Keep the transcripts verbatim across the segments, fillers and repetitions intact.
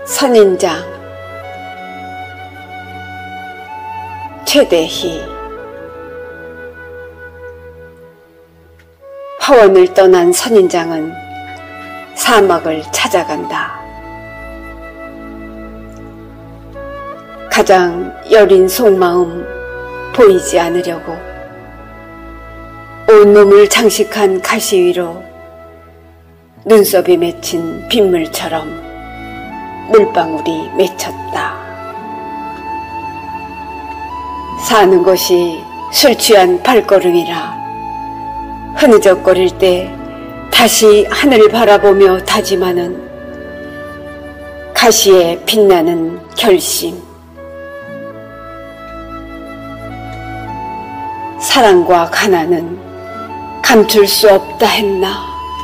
선인장 최대희. 화원을 떠난 선인장은 사막을 찾아간다. 가장 여린 속마음 보이지 않으려고 온몸을 장식한 가시 위로 눈썹이 맺힌 빗물처럼 물방울이 맺혔다. 사는 것이 술 취한 발걸음이라 흐느적거릴 때 다시 하늘을 바라보며 다짐하는 가시에 빛나는 결심. 사랑과 가난은 감출 수 없다 했나?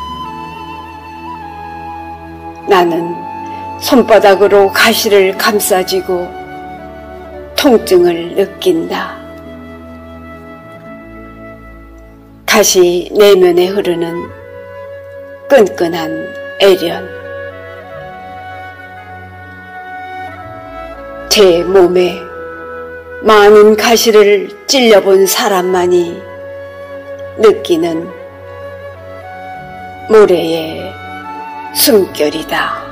나는 손바닥으로 가시를 감싸쥐고 통증을 느낀다. 가시 내면에 흐르는 끈끈한 애련. 제 몸에 많은 가시를 찔려본 사람만이 느끼는 모래의 숨결이다.